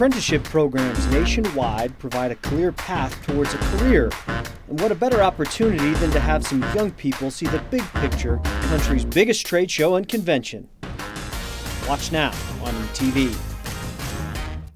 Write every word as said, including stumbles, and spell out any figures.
Apprenticeship programs nationwide provide a clear path towards a career. And what a better opportunity than to have some young people see the big picture, the country's biggest trade show and convention. Watch now on E T V.